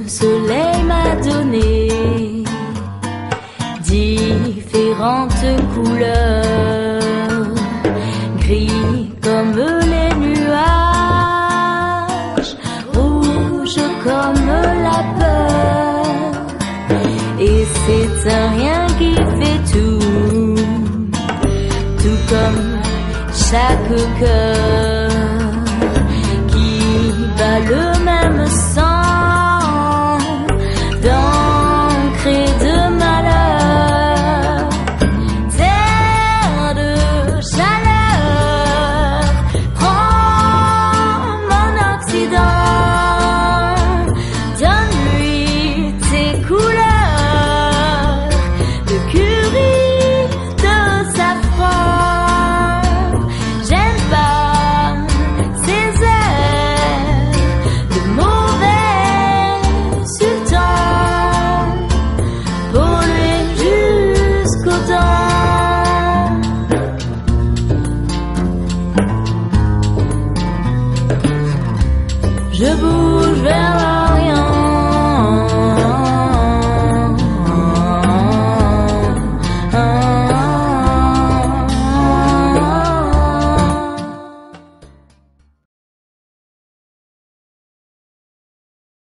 soleil m'a donné différentes couleurs, gris comme les nuages, rouge comme la peur. Et c'est un rien qui fait tout, tout comme chaque cœur qui bat le même sang d'encre et de malheur. Terre de chaleur, prends mon Occident, donne-lui tes couleurs, de curie, de safran. J'aime pas ces airs de mauvais sultan, pollué jusqu'aux dents. Je bouge